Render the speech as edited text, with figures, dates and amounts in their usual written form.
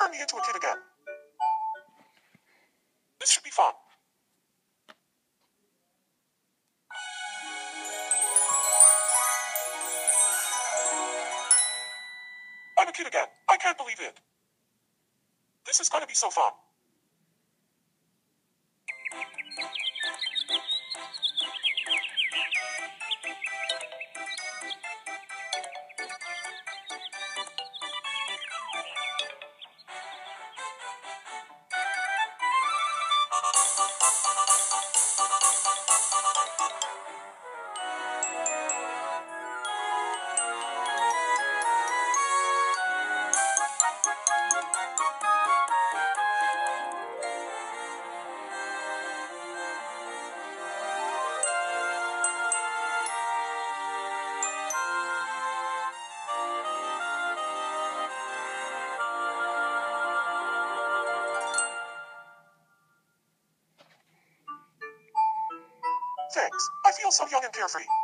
turn me into a kid again. This should be fun. I'm a kid again. I can't believe it. This is gonna be so fun. Thanks. I feel so young and carefree.